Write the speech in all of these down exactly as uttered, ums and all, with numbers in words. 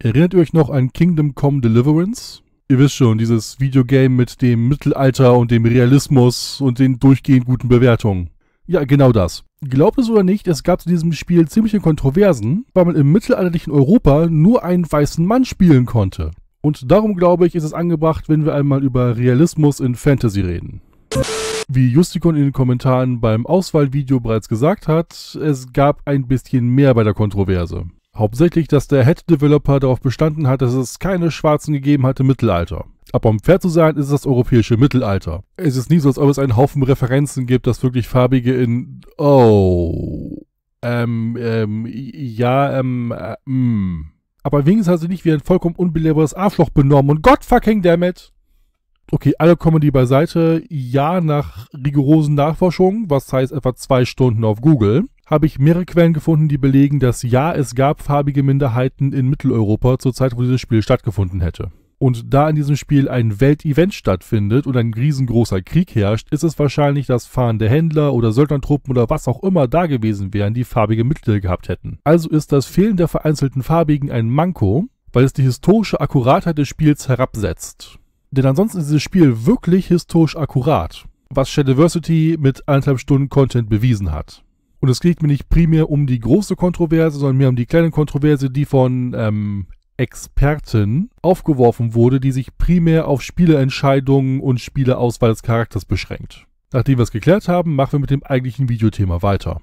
Erinnert ihr euch noch an Kingdom Come Deliverance? Ihr wisst schon, dieses Videogame mit dem Mittelalter und dem Realismus und den durchgehend guten Bewertungen. Ja, genau das. Glaubt es oder nicht, es gab zu diesem Spiel ziemliche Kontroversen, weil man im mittelalterlichen Europa nur einen weißen Mann spielen konnte. Und darum glaube ich, ist es angebracht, wenn wir einmal über Realismus in Fantasy reden. Wie Justikon in den Kommentaren beim Auswahlvideo bereits gesagt hat, es gab ein bisschen mehr bei der Kontroverse. Hauptsächlich, dass der Head-Developer darauf bestanden hat, dass es keine Schwarzen gegeben hat im Mittelalter. Aber um fair zu sein, ist es das europäische Mittelalter. Es ist nicht so, als ob es einen Haufen Referenzen gibt, dass wirklich Farbige in... Oh... Ähm, ähm, ja, ähm, äh, mh. Aber wenigstens hat sie nicht wie ein vollkommen unbelehrbares Arschloch benommen und Gott fucking dammit! Okay, alle Comedy beiseite. Ja, nach rigorosen Nachforschungen, was heißt etwa zwei Stunden auf Google, habe ich mehrere Quellen gefunden, die belegen, dass ja, es gab farbige Minderheiten in Mitteleuropa zur Zeit, wo dieses Spiel stattgefunden hätte. Und da in diesem Spiel ein Weltevent stattfindet und ein riesengroßer Krieg herrscht, ist es wahrscheinlich, dass fahrende Händler oder Söldnertruppen oder was auch immer da gewesen wären, die farbige Mittel gehabt hätten. Also ist das Fehlen der vereinzelten Farbigen ein Manko, weil es die historische Akkuratheit des Spiels herabsetzt. Denn ansonsten ist dieses Spiel wirklich historisch akkurat, was Shadiversity mit eineinhalb Stunden Content bewiesen hat. Und es geht mir nicht primär um die große Kontroverse, sondern mehr um die kleine Kontroverse, die von ähm, Experten aufgeworfen wurde, die sich primär auf Spieleentscheidungen und Spieleauswahl des Charakters beschränkt. Nachdem wir es geklärt haben, machen wir mit dem eigentlichen Videothema weiter.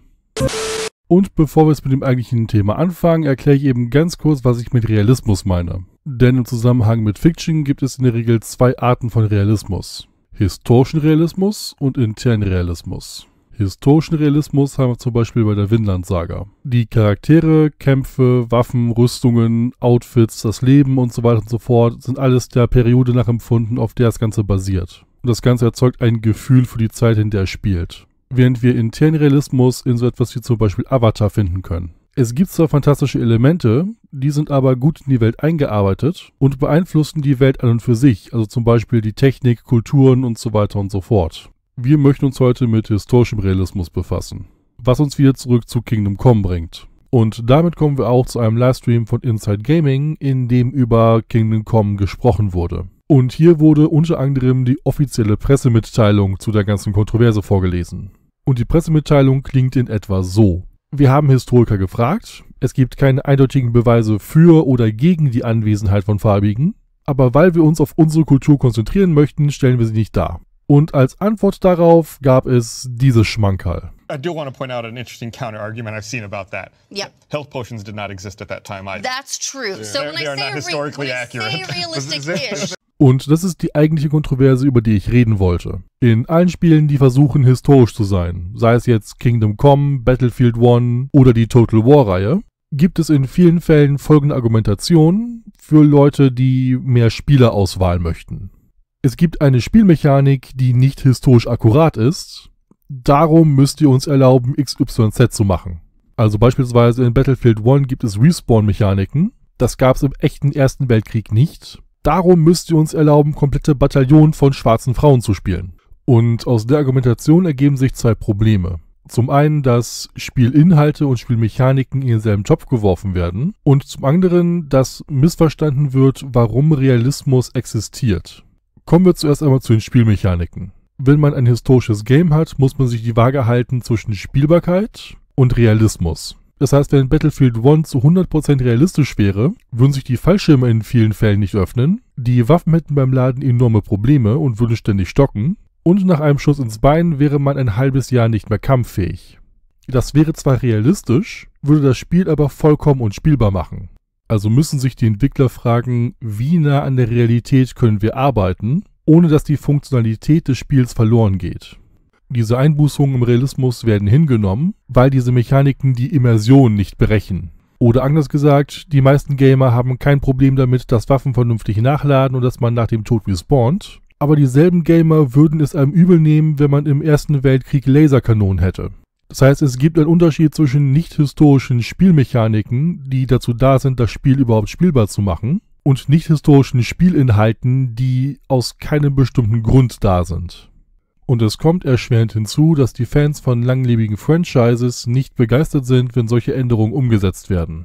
Und bevor wir jetzt mit dem eigentlichen Thema anfangen, erkläre ich eben ganz kurz, was ich mit Realismus meine. Denn im Zusammenhang mit Fiction gibt es in der Regel zwei Arten von Realismus. Historischen Realismus und internen Realismus. Historischen Realismus haben wir zum Beispiel bei der Vinland-Saga. Die Charaktere, Kämpfe, Waffen, Rüstungen, Outfits, das Leben und so weiter und so fort sind alles der Periode nachempfunden, auf der das Ganze basiert. Und das Ganze erzeugt ein Gefühl für die Zeit, in der es spielt. Während wir internen Realismus in so etwas wie zum Beispiel Avatar finden können. Es gibt zwar fantastische Elemente, die sind aber gut in die Welt eingearbeitet und beeinflussen die Welt an und für sich, also zum Beispiel die Technik, Kulturen und so weiter und so fort. Wir möchten uns heute mit historischem Realismus befassen, was uns wieder zurück zu Kingdom Come bringt. Und damit kommen wir auch zu einem Livestream von Inside Gaming, in dem über Kingdom Come gesprochen wurde. Und hier wurde unter anderem die offizielle Pressemitteilung zu der ganzen Kontroverse vorgelesen. Und die Pressemitteilung klingt in etwa so. Wir haben Historiker gefragt, es gibt keine eindeutigen Beweise für oder gegen die Anwesenheit von Farbigen, aber weil wir uns auf unsere Kultur konzentrieren möchten, stellen wir sie nicht dar. Und als Antwort darauf gab es dieses Schmankerl. I do want to point out an interesting counter-argument I've seen about that. Yep. Health potions did not exist at that time either. That's true. So They're- when I they're say, not a re- historically when I accurate. say realistic-ish, Und das ist die eigentliche Kontroverse, über die ich reden wollte. In allen Spielen, die versuchen historisch zu sein, sei es jetzt Kingdom Come, Battlefield eins oder die Total War-Reihe, gibt es in vielen Fällen folgende Argumentation für Leute, die mehr Spielerauswahl möchten. Es gibt eine Spielmechanik, die nicht historisch akkurat ist, darum müsst ihr uns erlauben, X Y Z zu machen. Also beispielsweise in Battlefield eins gibt es Respawn-Mechaniken, das gab es im echten Ersten Weltkrieg nicht. Darum müsst ihr uns erlauben, komplette Bataillonen von schwarzen Frauen zu spielen. Und aus der Argumentation ergeben sich zwei Probleme. Zum einen, dass Spielinhalte und Spielmechaniken in denselben Topf geworfen werden. Und zum anderen, dass missverstanden wird, warum Realismus existiert. Kommen wir zuerst einmal zu den Spielmechaniken. Wenn man ein historisches Game hat, muss man sich die Waage halten zwischen Spielbarkeit und Realismus. Das heißt, wenn Battlefield eins zu hundert Prozent realistisch wäre, würden sich die Fallschirme in vielen Fällen nicht öffnen, die Waffen hätten beim Laden enorme Probleme und würden ständig stocken, und nach einem Schuss ins Bein wäre man ein halbes Jahr nicht mehr kampffähig. Das wäre zwar realistisch, würde das Spiel aber vollkommen unspielbar machen. Also müssen sich die Entwickler fragen, wie nah an der Realität können wir arbeiten, ohne dass die Funktionalität des Spiels verloren geht. Diese Einbußungen im Realismus werden hingenommen, weil diese Mechaniken die Immersion nicht brechen. Oder anders gesagt, die meisten Gamer haben kein Problem damit, dass Waffen vernünftig nachladen und dass man nach dem Tod respawnt, aber dieselben Gamer würden es einem übel nehmen, wenn man im Ersten Weltkrieg Laserkanonen hätte. Das heißt, es gibt einen Unterschied zwischen nicht-historischen Spielmechaniken, die dazu da sind, das Spiel überhaupt spielbar zu machen, und nicht-historischen Spielinhalten, die aus keinem bestimmten Grund da sind. Und es kommt erschwerend hinzu, dass die Fans von langlebigen Franchises nicht begeistert sind, wenn solche Änderungen umgesetzt werden.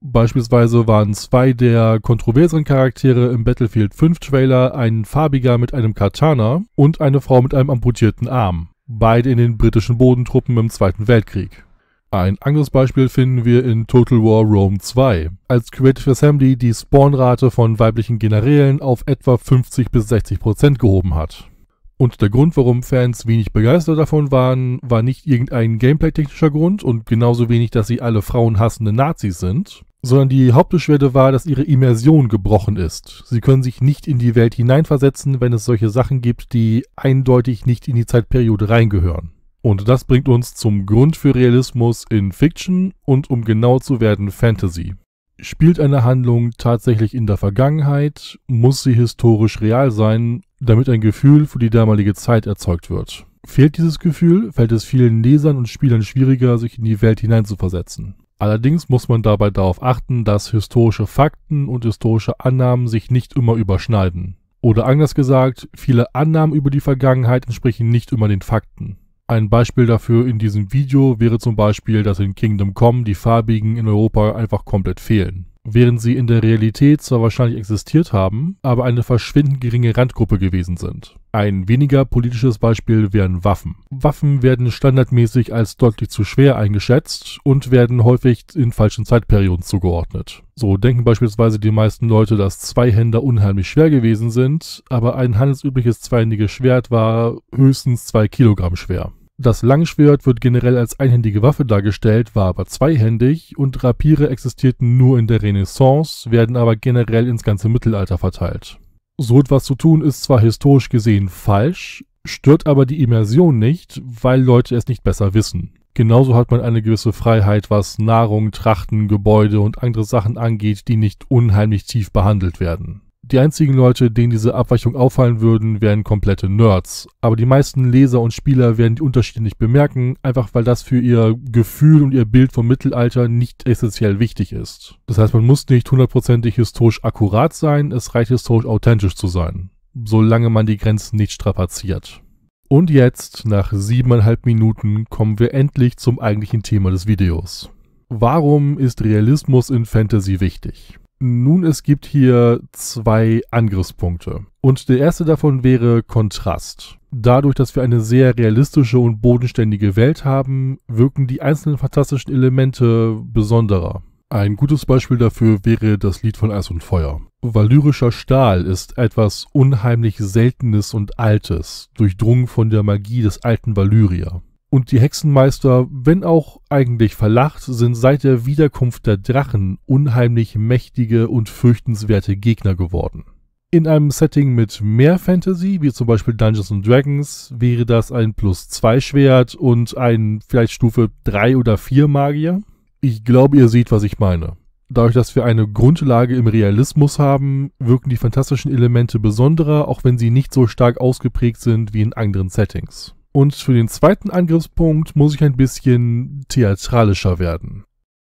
Beispielsweise waren zwei der kontroverseren Charaktere im Battlefield fünf Trailer ein Farbiger mit einem Katana und eine Frau mit einem amputierten Arm. Beide in den britischen Bodentruppen im Zweiten Weltkrieg. Ein anderes Beispiel finden wir in Total War Rome zwei, als Creative Assembly die Spawnrate von weiblichen Generälen auf etwa fünfzig bis sechzig Prozent gehoben hat. Und der Grund, warum Fans wenig begeistert davon waren, war nicht irgendein gameplay-technischer Grund und genauso wenig, dass sie alle frauenhassende Nazis sind, sondern die Hauptbeschwerde war, dass ihre Immersion gebrochen ist. Sie können sich nicht in die Welt hineinversetzen, wenn es solche Sachen gibt, die eindeutig nicht in die Zeitperiode reingehören. Und das bringt uns zum Grund für Realismus in Fiction und, um genau zu werden, Fantasy. Spielt eine Handlung tatsächlich in der Vergangenheit, muss sie historisch real sein, damit ein Gefühl für die damalige Zeit erzeugt wird. Fehlt dieses Gefühl, fällt es vielen Lesern und Spielern schwieriger, sich in die Welt hineinzuversetzen. Allerdings muss man dabei darauf achten, dass historische Fakten und historische Annahmen sich nicht immer überschneiden. Oder anders gesagt, viele Annahmen über die Vergangenheit entsprechen nicht immer den Fakten. Ein Beispiel dafür in diesem Video wäre zum Beispiel, dass in Kingdom Come die Farbigen in Europa einfach komplett fehlen. Während sie in der Realität zwar wahrscheinlich existiert haben, aber eine verschwindend geringe Randgruppe gewesen sind. Ein weniger politisches Beispiel wären Waffen. Waffen werden standardmäßig als deutlich zu schwer eingeschätzt und werden häufig in falschen Zeitperioden zugeordnet. So denken beispielsweise die meisten Leute, dass Zweihänder unheimlich schwer gewesen sind, aber ein handelsübliches zweihändiges Schwert war höchstens zwei Kilogramm schwer. Das Langschwert wird generell als einhändige Waffe dargestellt, war aber zweihändig und Rapiere existierten nur in der Renaissance, werden aber generell ins ganze Mittelalter verteilt. So etwas zu tun ist zwar historisch gesehen falsch, stört aber die Immersion nicht, weil Leute es nicht besser wissen. Genauso hat man eine gewisse Freiheit, was Nahrung, Trachten, Gebäude und andere Sachen angeht, die nicht unheimlich tief behandelt werden. Die einzigen Leute, denen diese Abweichung auffallen würden, wären komplette Nerds. Aber die meisten Leser und Spieler werden die Unterschiede nicht bemerken, einfach weil das für ihr Gefühl und ihr Bild vom Mittelalter nicht essentiell wichtig ist. Das heißt, man muss nicht hundertprozentig historisch akkurat sein, es reicht historisch authentisch zu sein. Solange man die Grenzen nicht strapaziert. Und jetzt, nach siebeneinhalb Minuten, kommen wir endlich zum eigentlichen Thema des Videos. Warum ist Realismus in Fantasy wichtig? Nun, es gibt hier zwei Angriffspunkte. Und der erste davon wäre Kontrast. Dadurch, dass wir eine sehr realistische und bodenständige Welt haben, wirken die einzelnen fantastischen Elemente besonderer. Ein gutes Beispiel dafür wäre das Lied von Eis und Feuer. Valyrischer Stahl ist etwas unheimlich Seltenes und Altes, durchdrungen von der Magie des alten Valyrier. Und die Hexenmeister, wenn auch eigentlich verlacht, sind seit der Wiederkunft der Drachen unheimlich mächtige und fürchtenswerte Gegner geworden. In einem Setting mit mehr Fantasy, wie zum Beispiel Dungeons and Dragons, wäre das ein Plus zwei Schwert und ein vielleicht Stufe drei oder vier Magier. Ich glaube, ihr seht, was ich meine. Dadurch, dass wir eine Grundlage im Realismus haben, wirken die fantastischen Elemente besonderer, auch wenn sie nicht so stark ausgeprägt sind wie in anderen Settings. Und für den zweiten Angriffspunkt muss ich ein bisschen theatralischer werden.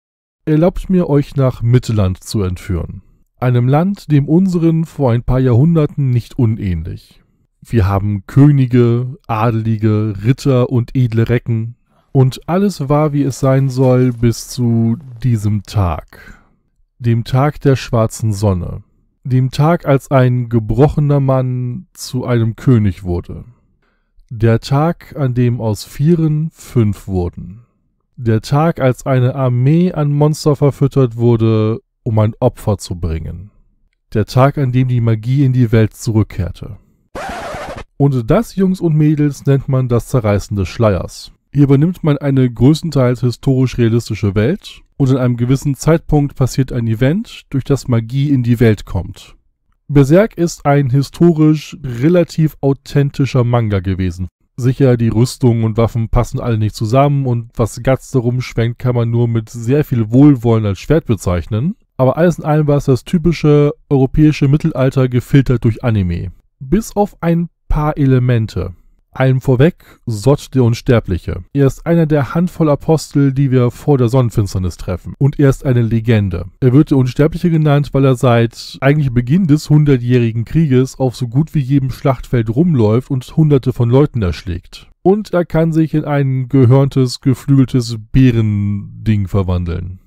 Erlaubt mir, euch nach Mittelland zu entführen. Einem Land, dem unseren vor ein paar Jahrhunderten nicht unähnlich. Wir haben Könige, Adelige, Ritter und edle Recken. Und alles war, wie es sein soll, bis zu diesem Tag. Dem Tag der schwarzen Sonne. Dem Tag, als ein gebrochener Mann zu einem König wurde. Der Tag, an dem aus Vieren fünf wurden. Der Tag, als eine Armee an Monster verfüttert wurde, um ein Opfer zu bringen. Der Tag, an dem die Magie in die Welt zurückkehrte. Und das, Jungs und Mädels, nennt man das Zerreißen des Schleiers. Hier übernimmt man eine größtenteils historisch-realistische Welt und in einem gewissen Zeitpunkt passiert ein Event, durch das Magie in die Welt kommt. Berserk ist ein historisch relativ authentischer Manga gewesen. Sicher, die Rüstungen und Waffen passen alle nicht zusammen und was Guts darum schwenkt, kann man nur mit sehr viel Wohlwollen als Schwert bezeichnen. Aber alles in allem war es das typische europäische Mittelalter gefiltert durch Anime. Bis auf ein paar Elemente. Allem vorweg, Zod der Unsterbliche. Er ist einer der Handvoll Apostel, die wir vor der Sonnenfinsternis treffen. Und er ist eine Legende. Er wird der Unsterbliche genannt, weil er seit eigentlich Beginn des hundertjährigen Krieges auf so gut wie jedem Schlachtfeld rumläuft und hunderte von Leuten erschlägt. Und er kann sich in ein gehörntes, geflügeltes Bärending verwandeln.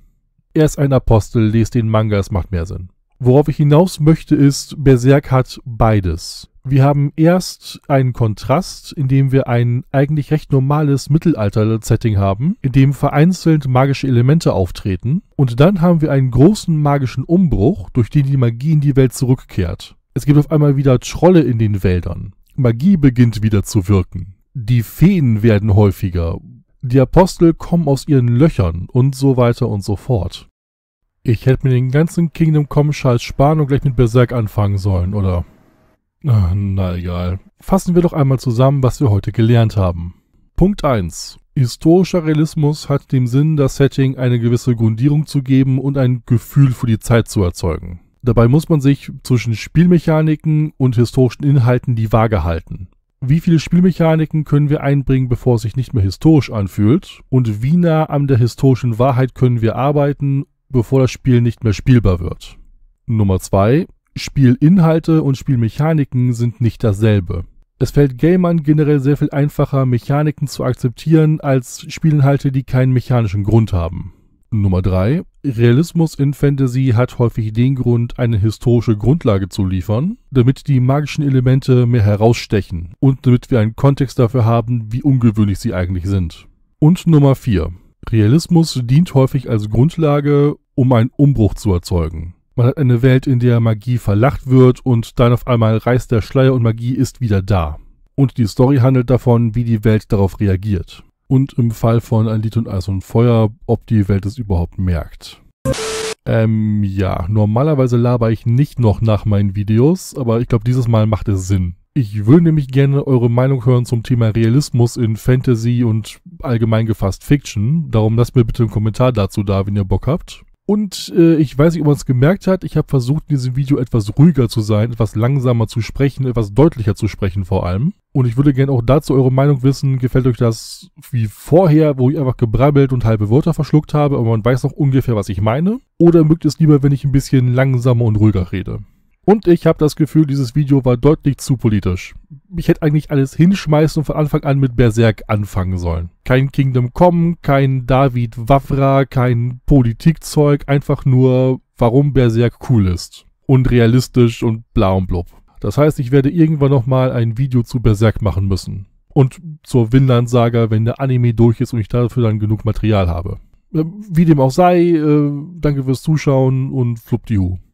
Er ist ein Apostel, lest den Manga, es macht mehr Sinn. Worauf ich hinaus möchte ist, Berserk hat beides. Wir haben erst einen Kontrast, in dem wir ein eigentlich recht normales Mittelalter-Setting haben, in dem vereinzelt magische Elemente auftreten. Und dann haben wir einen großen magischen Umbruch, durch den die Magie in die Welt zurückkehrt. Es gibt auf einmal wieder Trolle in den Wäldern. Magie beginnt wieder zu wirken. Die Feen werden häufiger. Die Apostel kommen aus ihren Löchern und so weiter und so fort. Ich hätte mir den ganzen Kingdom Come Scheiß sparen und gleich mit Berserk anfangen sollen, oder? Ach, na egal. Fassen wir doch einmal zusammen, was wir heute gelernt haben. Punkt eins. Historischer Realismus hat den Sinn, das Setting eine gewisse Grundierung zu geben und ein Gefühl für die Zeit zu erzeugen. Dabei muss man sich zwischen Spielmechaniken und historischen Inhalten die Waage halten. Wie viele Spielmechaniken können wir einbringen, bevor es sich nicht mehr historisch anfühlt? Und wie nah an der historischen Wahrheit können wir arbeiten, bevor das Spiel nicht mehr spielbar wird? Nummer zwei. Spielinhalte und Spielmechaniken sind nicht dasselbe. Es fällt Gamern generell sehr viel einfacher, Mechaniken zu akzeptieren, als Spielinhalte, die keinen mechanischen Grund haben. Nummer drei. Realismus in Fantasy hat häufig den Grund, eine historische Grundlage zu liefern, damit die magischen Elemente mehr herausstechen und damit wir einen Kontext dafür haben, wie ungewöhnlich sie eigentlich sind. Und Nummer vier. Realismus dient häufig als Grundlage, um einen Umbruch zu erzeugen. Man hat eine Welt, in der Magie verlacht wird und dann auf einmal reißt der Schleier und Magie ist wieder da. Und die Story handelt davon, wie die Welt darauf reagiert. Und im Fall von Ein Lied und Eis und Feuer, ob die Welt es überhaupt merkt. Ähm, ja, normalerweise laber ich nicht noch nach meinen Videos, aber ich glaube, dieses Mal macht es Sinn. Ich würde nämlich gerne eure Meinung hören zum Thema Realismus in Fantasy und allgemein gefasst Fiction. Darum lasst mir bitte einen Kommentar dazu da, wenn ihr Bock habt. Und äh, ich weiß nicht, ob man es gemerkt hat, ich habe versucht, in diesem Video etwas ruhiger zu sein, etwas langsamer zu sprechen, etwas deutlicher zu sprechen vor allem. Und ich würde gerne auch dazu eure Meinung wissen, gefällt euch das wie vorher, wo ich einfach gebrabbelt und halbe Wörter verschluckt habe, aber man weiß noch ungefähr, was ich meine? Oder mögt ihr es lieber, wenn ich ein bisschen langsamer und ruhiger rede? Und ich habe das Gefühl, dieses Video war deutlich zu politisch. Ich hätte eigentlich alles hinschmeißen und von Anfang an mit Berserk anfangen sollen. Kein Kingdom Come, kein David Wavra, kein Politikzeug, einfach nur, warum Berserk cool ist. Und realistisch und bla und blub. Das heißt, ich werde irgendwann nochmal ein Video zu Berserk machen müssen. Und zur Vinland-Saga, wenn der Anime durch ist und ich dafür dann genug Material habe. Wie dem auch sei, äh, danke fürs Zuschauen und fluppdihu.